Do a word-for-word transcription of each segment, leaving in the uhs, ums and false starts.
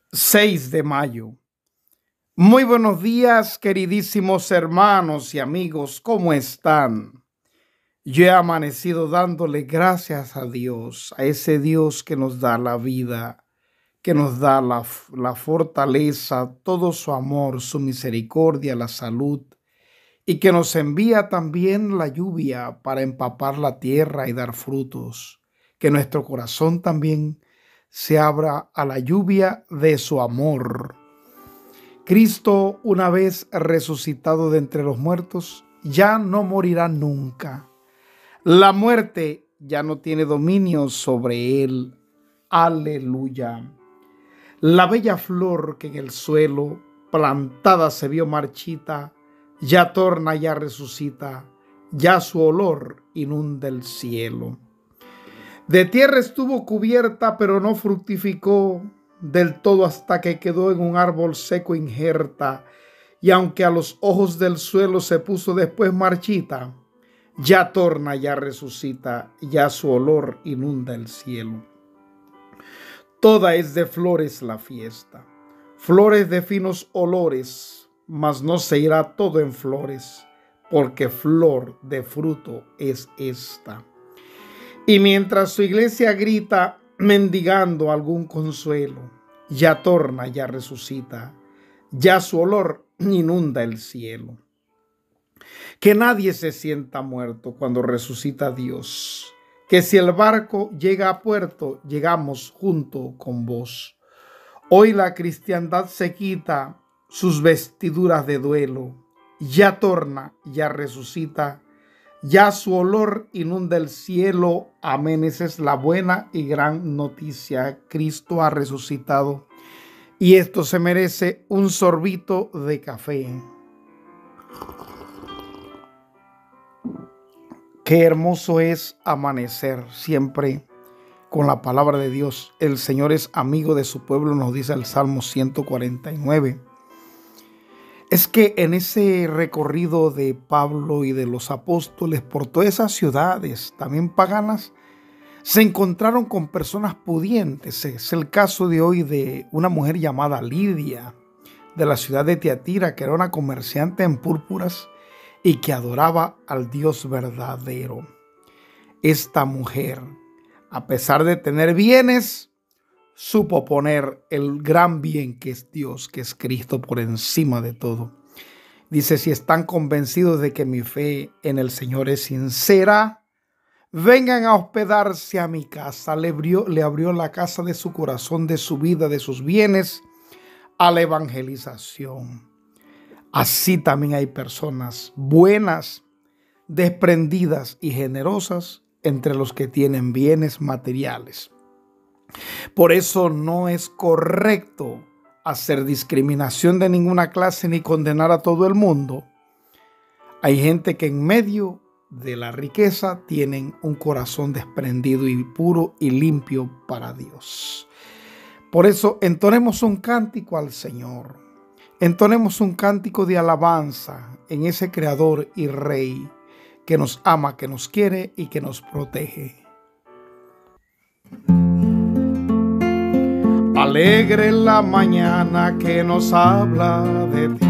seis de mayo. Muy buenos días, queridísimos hermanos y amigos, ¿cómo están? Yo he amanecido dándole gracias a Dios, a ese Dios que nos da la vida, que nos da la, la fortaleza, todo su amor, su misericordia, la salud, y que nos envía también la lluvia para empapar la tierra y dar frutos, que nuestro corazón también se abra a la lluvia de su amor. Cristo, una vez resucitado de entre los muertos, ya no morirá nunca. La muerte ya no tiene dominio sobre él. Aleluya. La bella flor que en el suelo plantada se vio marchita, ya torna, ya resucita, ya su olor inunda el cielo. De tierra estuvo cubierta, pero no fructificó del todo hasta que quedó en un árbol seco injerta, y aunque a los ojos del suelo se puso después marchita, ya torna, ya resucita, ya su olor inunda el cielo. Toda es de flores la fiesta, flores de finos olores, mas no se irá todo en flores, porque flor de fruto es esta. Y mientras su iglesia grita mendigando algún consuelo, ya torna, ya resucita, ya su olor inunda el cielo. Que nadie se sienta muerto cuando resucita Dios, que si el barco llega a puerto, llegamos junto con vos. Hoy la cristiandad se quita sus vestiduras de duelo, ya torna, ya resucita, ya su olor inunda el cielo. Amén. Esa es la buena y gran noticia. Cristo ha resucitado y esto se merece un sorbito de café. Qué hermoso es amanecer siempre con la palabra de Dios. El Señor es amigo de su pueblo, nos dice el Salmo ciento cuarenta y nueve. Es que en ese recorrido de Pablo y de los apóstoles por todas esas ciudades, también paganas, se encontraron con personas pudientes. Es el caso de hoy de una mujer llamada Lidia, de la ciudad de Tiatira, que era una comerciante en púrpuras y que adoraba al Dios verdadero. Esta mujer, a pesar de tener bienes, supo poner el gran bien que es Dios, que es Cristo, por encima de todo. Dice, si están convencidos de que mi fe en el Señor es sincera, vengan a hospedarse a mi casa. Le abrió, le abrió la casa de su corazón, de su vida, de sus bienes, a la evangelización. Así también hay personas buenas, desprendidas y generosas entre los que tienen bienes materiales. Por eso no es correcto hacer discriminación de ninguna clase ni condenar a todo el mundo. Hay gente que en medio de la riqueza tienen un corazón desprendido y puro y limpio para Dios. Por eso entonemos un cántico al Señor. Entonemos un cántico de alabanza en ese Creador y Rey que nos ama, que nos quiere y que nos protege. Alegre la mañana que nos habla de ti,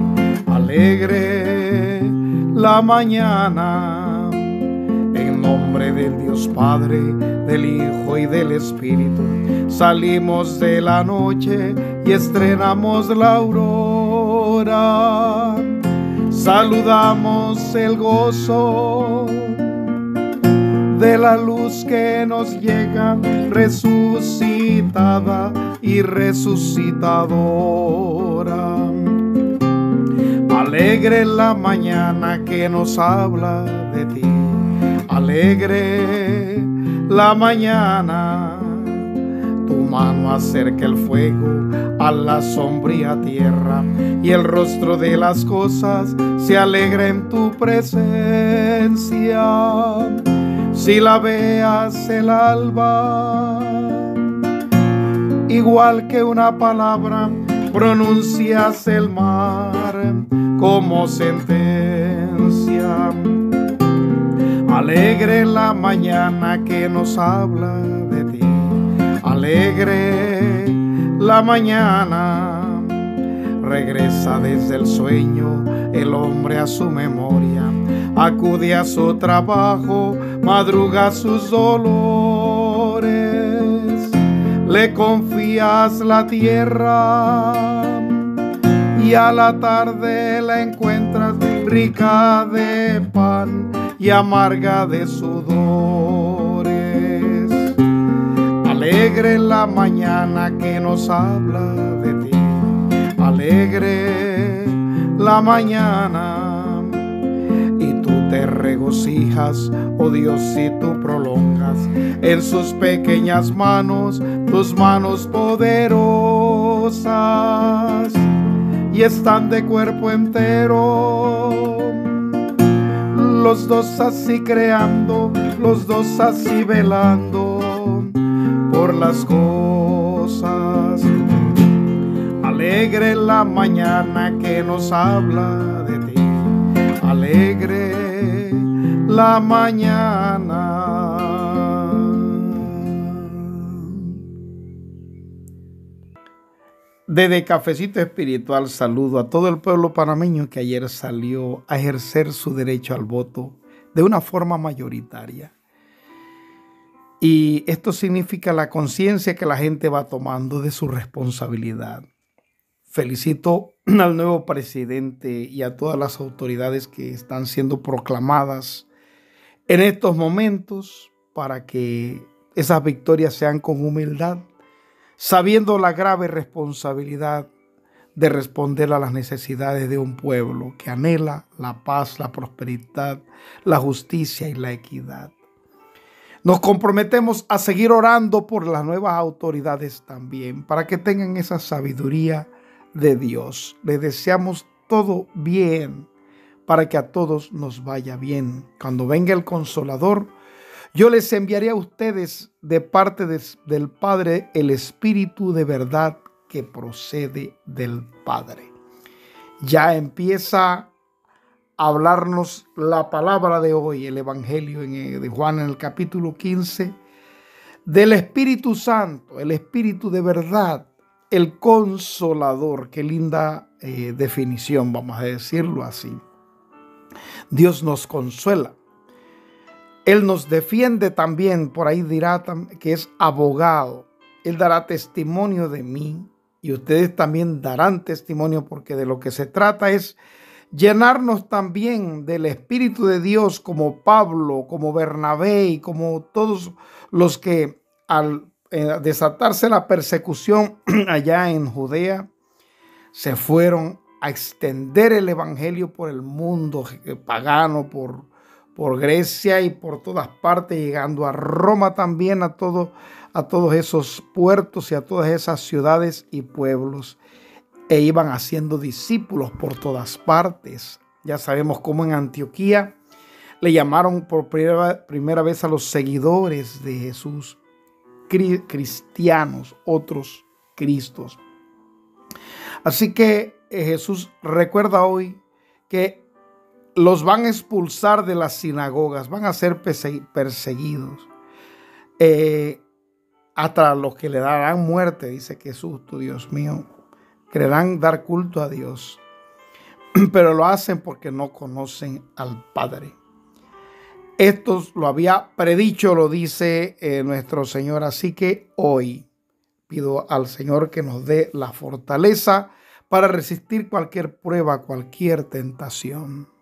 alegre la mañana, en nombre del Dios Padre, del Hijo y del Espíritu, salimos de la noche y estrenamos la aurora, saludamos el gozo de la luz que nos llega, resucitada y resucitadora. Alegre la mañana que nos habla de ti, alegre la mañana. Tu mano acerca el fuego a la sombría tierra y el rostro de las cosas se alegra en tu presencia. Si la veas el alba, igual que una palabra, pronuncias el mar como sentencia. Alegre la mañana que nos habla de ti, alegre la mañana. Regresa desde el sueño el hombre a su memoria, acude a su trabajo, madruga sus dolores. Le confías la tierra y a la tarde la encuentras rica de pan y amarga de sudores. Alegre la mañana que nos habla de ti, alegre la mañana, y tú te regocijas, oh Dios, si tú prolongas en sus pequeñas manos tus manos poderosas, y están de cuerpo entero, los dos así creando, los dos así velando por las cosas. Alegre la mañana que nos habla de ti, alegre la mañana. Desde Cafecito Espiritual saludo a todo el pueblo panameño que ayer salió a ejercer su derecho al voto de una forma mayoritaria. Y esto significa la conciencia que la gente va tomando de su responsabilidad. Felicito al nuevo presidente y a todas las autoridades que están siendo proclamadas en estos momentos para que esas victorias sean con humildad, sabiendo la grave responsabilidad de responder a las necesidades de un pueblo que anhela la paz, la prosperidad, la justicia y la equidad. Nos comprometemos a seguir orando por las nuevas autoridades también, para que tengan esa sabiduría de Dios. Les deseamos todo bien, para que a todos nos vaya bien. Cuando venga el Consolador, yo les enviaré a ustedes de parte de, del Padre el Espíritu de verdad que procede del Padre. Ya empieza a hablarnos la palabra de hoy, el Evangelio de Juan en el capítulo quince, del Espíritu Santo, el Espíritu de verdad, el Consolador. Qué linda eh, definición, vamos a decirlo así. Dios nos consuela. Él nos defiende también, por ahí dirá que es abogado. Él dará testimonio de mí y ustedes también darán testimonio, porque de lo que se trata es llenarnos también del Espíritu de Dios, como Pablo, como Bernabé y como todos los que al eh, desatarse la persecución allá en Judea se fueron a extender el Evangelio por el mundo pagano, por por Grecia y por todas partes, llegando a Roma también, a, todo, a todos esos puertos y a todas esas ciudades y pueblos, e iban haciendo discípulos por todas partes. Ya sabemos cómo en Antioquía le llamaron por primera, primera vez a los seguidores de Jesús cristianos, otros Cristos. Así que eh, Jesús recuerda hoy que los van a expulsar de las sinagogas, van a ser perseguidos, eh, hasta los que le darán muerte, dice Jesús, tu Dios mío, querrán dar culto a Dios, pero lo hacen porque no conocen al Padre. Esto lo había predicho, lo dice eh, nuestro Señor, así que hoy pido al Señor que nos dé la fortaleza para resistir cualquier prueba, cualquier tentación.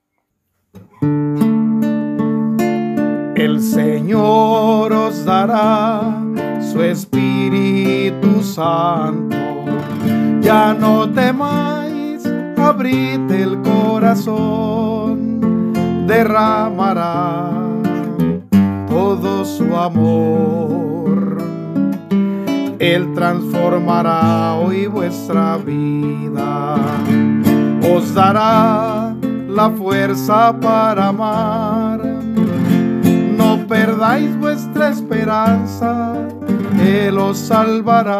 El Señor os dará su Espíritu Santo. Ya no temáis, abrid el corazón. Derramará todo su amor. Él transformará hoy vuestra vida. Os dará la fuerza para amar. No perdáis vuestra esperanza, Él os salvará.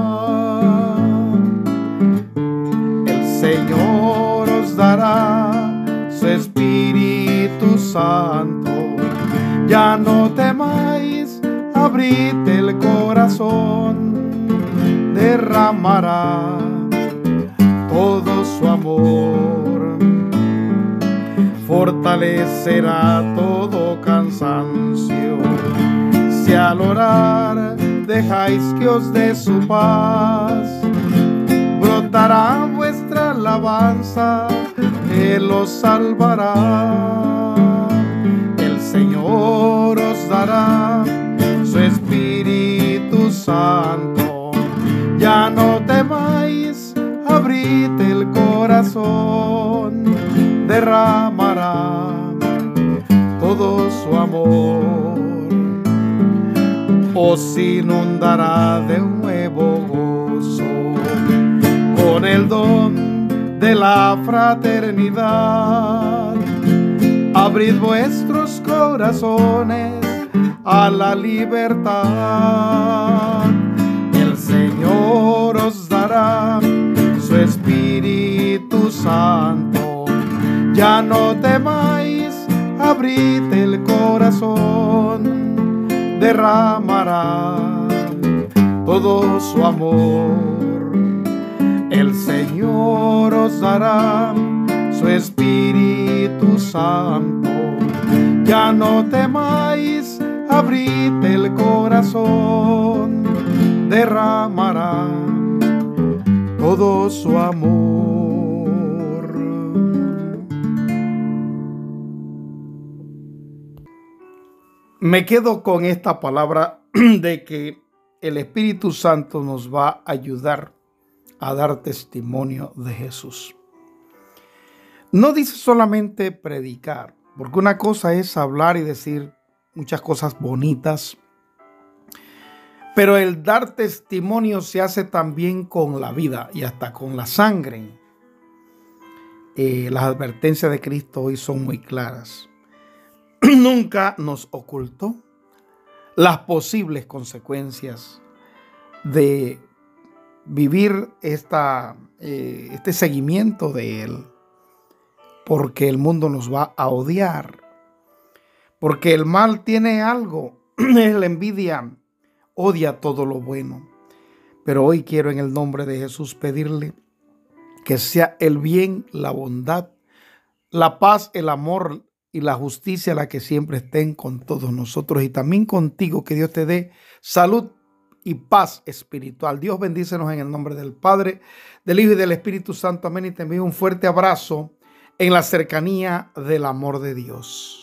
El Señor os dará su Espíritu Santo. Ya no temáis, abrid el corazón. Derramad derramará todo su amor, fortalecerá todo cansancio. Si al orar dejáis que os dé su paz, brotará vuestra alabanza, Él os salvará. El Señor os dará su Espíritu Santo. Ya no temáis, abrid el corazón, derramará todo su amor, os inundará de nuevo gozo con el don de la fraternidad. Abrid vuestros corazones a la libertad. El Señor os dará su Espíritu Santo. Ya no temáis, abrid el corazón, derramará todo su amor. El Señor os dará su Espíritu Santo. Ya no temáis, abrid el corazón, derramará todo su amor. Me quedo con esta palabra de que el Espíritu Santo nos va a ayudar a dar testimonio de Jesús. No dice solamente predicar, porque una cosa es hablar y decir muchas cosas bonitas, pero el dar testimonio se hace también con la vida y hasta con la sangre. Eh, las advertencias de Cristo hoy son muy claras. Nunca nos ocultó las posibles consecuencias de vivir esta, eh, este seguimiento de Él, porque el mundo nos va a odiar, porque el mal tiene algo, es la envidia, odia todo lo bueno. Pero hoy quiero en el nombre de Jesús pedirle que sea el bien, la bondad, la paz, el amor y la justicia la que siempre estén con todos nosotros y también contigo, que Dios te dé salud y paz espiritual. Dios bendícenos en el nombre del Padre, del Hijo y del Espíritu Santo. Amén. Y te envío un fuerte abrazo en la cercanía del amor de Dios.